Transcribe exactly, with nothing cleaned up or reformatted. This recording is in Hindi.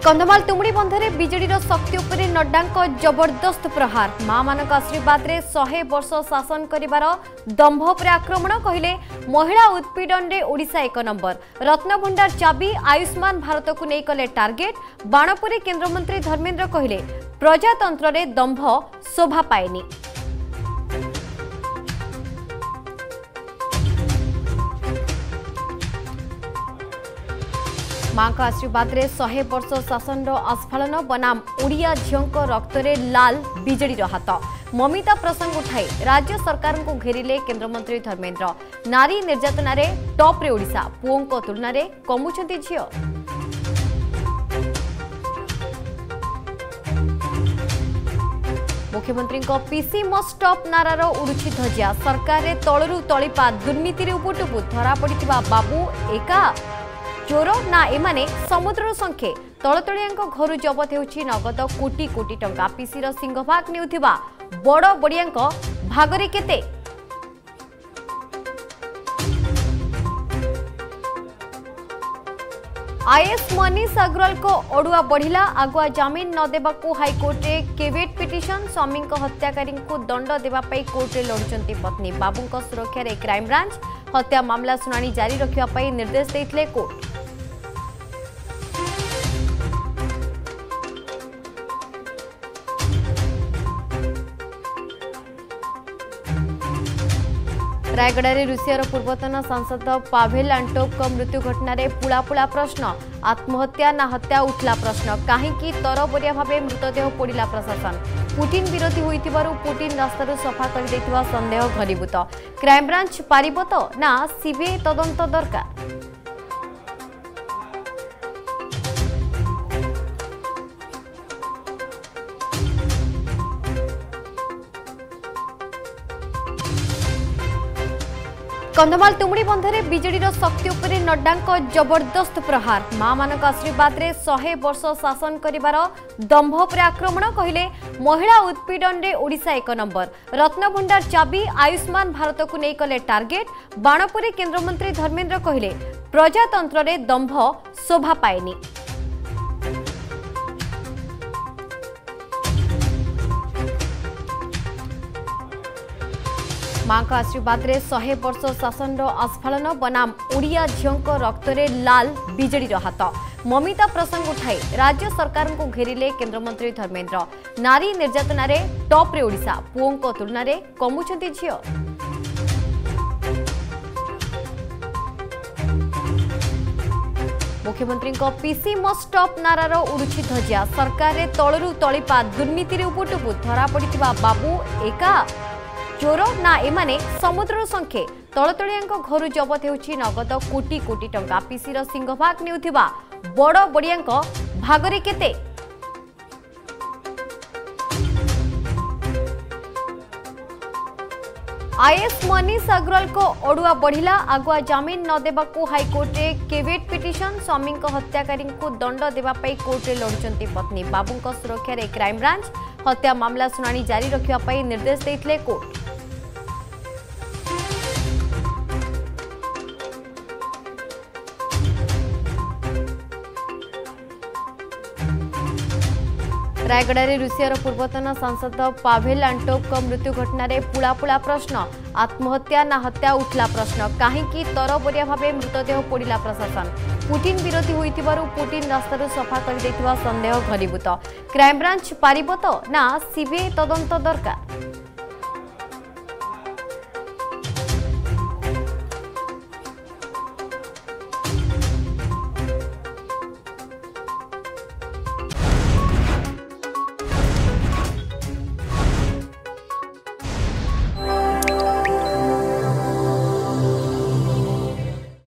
कंधमाल तुमुड़ी बंधरे बिजेडी शक्ति उपरे नड्डा जबरदस्त प्रहार मां मानक आशीर्वाद रे शहे वर्ष शासन करिवार दंभ पर आक्रमण कहले महिला उत्पीड़न रे ओडिशा एक नंबर रत्नभंडार चाबी आयुष्मान भारत को नहीं कले टार्गेट बाणपुरी केंद्रमंत्री धर्मेंद्र कहले प्रजातंत्र रे दंभ शोभा पाएनी। मां का आशीर्वाद रे शहे वर्ष शासन आस्फालन बनाम ओडिया झीक रक्त रे लाल बिजेडी हाथ ममिता प्रसंग उठाई राज्य सरकार को घेरिले केंद्रमंत्री धर्मेंद्र नारी निर्यातना रे टॉप रे ओडिशा पुओं तुलना रे कमुछंती झियो। मुख्यमंत्री पीसी मस्ट स्टॉप नारार उड़ुछि ध्वजा सरकार रे तळरु तळिपा दुर्नीति रे उपुटुपु धरा पड़िथिबा बाबू एका चोर ना एमाने समुद्र संख्ये तलतलिया घर जबत होछि नगद कोटी कोटी टंका पीसीर सिंहभाग नेउथिबा बड़ बड़िया भागरे केते आईएएस मनीष अग्रवाल को अड़ुआ बढ़िला आगुआ जमीन न देबाकू हाईकोर्ट रे केवेट पिटिशन स्वामी हत्याकारी को दंड देवाई कोर्ट रे लड़ुचंती पत्नी बाबू सुरक्षा रे क्राइमब्रांच हत्या मामला सुनानी जारी रखिबा निर्देश देथिले कोर्ट। रायगड़ा रे रूसियार पूर्वतन सांसद पावेल आंटोव मृत्यु घटना रे पुला पुला प्रश्न आत्महत्या ना हत्या उठला प्रश्न कहीं तरबरिया भाव मृतदेह पोड़ा प्रशासन पुटिन विरोधी होइथिबारु पुटिन रास्तार सफा कर देथिबा संदेह घनीभूत क्राइमब्रांच पारिबो तो ना सीबीआई तदंत दरकार। कंधमाल तुमुड़ी बंधरे बिजेडी शक्ति उपरे नड्डा जबरदस्त प्रहार मां मानक आशीर्वाद रे शहे वर्ष शासन करिवार दंभ पर आक्रमण कहले महिला उत्पीड़न रे ओडिशा एक नंबर रत्नभंडार चाबी आयुष्मान भारत को नहीं कले टार्गेट बाणपुरी केंद्रमंत्री धर्मेंद्र कहले प्रजातंत्र रे दंभ शोभा पाएनी। मां का आशीर्वाद रे शहे वर्ष शासन आस्फालन बनाम ओडिया झीक रक्त रे लाल बिजेडी हाथ ममिता प्रसंग उठाई राज्य सरकार को घेरिले केंद्रमंत्री धर्मेंद्र नारी निर्यातना रे टॉप रे ओडिशा पुओं तुलना रे कमुछंती झियो। मुख्यमंत्री पीसी मस्ट स्टॉप नारार उड़ुछि ध्वजा सरकार रे तळरु तळिपा दुर्नीति रे उपुटुपु धरा पड़िथिबा बाबू एका चोर ना एमाने समुद्र संख्ये तलतलिया घर जबत होछि नगद कोटी कोटी टंका पीसीर सिंहभाग नेउथिबा बड़ बड़िया भागरे केते आईएएस मनीष अग्रवाल को अड़ुआ बढ़िला आगुआ जमीन न देबाकू हाईकोर्ट रे केवेट पिटिशन स्वामी हत्याकारी को दंड देवाई कोर्ट रे लड़ुचंती पत्नी बाबू सुरक्षा रे क्राइमब्रांच हत्या मामला सुनानी जारी रखिबा निर्देश देथिले कोर्ट। रायगड़ा रे रूसियार पूर्वतन सांसद पावेल आंटोव मृत्यु घटना रे पुला पुला प्रश्न आत्महत्या ना हत्या उठला प्रश्न कहीं तरबरिया भाव मृतदेह पोड़ा प्रशासन पुटिन विरोधी होइथिबारु पुटिन रास्तार सफा कर देथिबा संदेह घनीभूत क्राइमब्रांच पारिबो तो ना सीबीआई तदंत दरकार।